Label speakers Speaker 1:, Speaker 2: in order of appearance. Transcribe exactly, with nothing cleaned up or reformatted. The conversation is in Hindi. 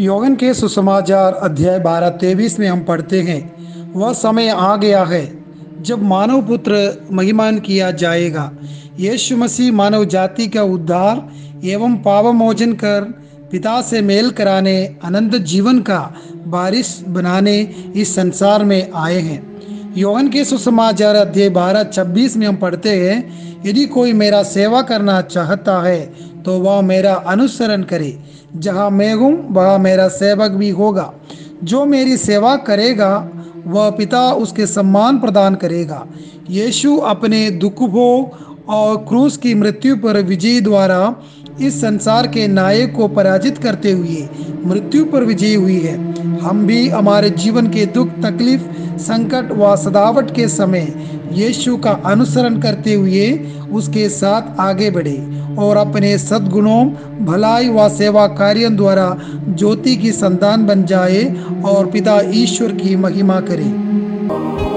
Speaker 1: योगन के सुसमाचार अध्याय बारह तेईस में हम पढ़ते हैं, वह समय आ गया है जब मानव पुत्र महिमान किया जाएगा। यीशु मसीह मानव जाति का उद्धार एवं पाप मोचन कर पिता से मेल कराने अनंत जीवन का वारिस बनाने इस संसार में आए हैं। योहन के सुसमाचार अध्याय बारह छब्बीस में हम पढ़ते हैं, यदि कोई मेरा सेवा करना चाहता है तो वह मेरा अनुसरण करे। जहाँ मैं हूँ वहाँ मेरा सेवक भी होगा। जो मेरी सेवा करेगा वह पिता उसके सम्मान प्रदान करेगा। यीशु अपने दुख भोग और क्रूस की मृत्यु पर विजय द्वारा इस संसार के नायक को पराजित करते हुए मृत्यु पर विजयी हुई है। हम भी हमारे जीवन के दुख, तकलीफ, संकट व सदावट के समय यीशु का अनुसरण करते हुए उसके साथ आगे बढ़े और अपने सद्गुणों, भलाई व सेवा कार्यों द्वारा ज्योति की संतान बन जाए और पिता ईश्वर की महिमा करें।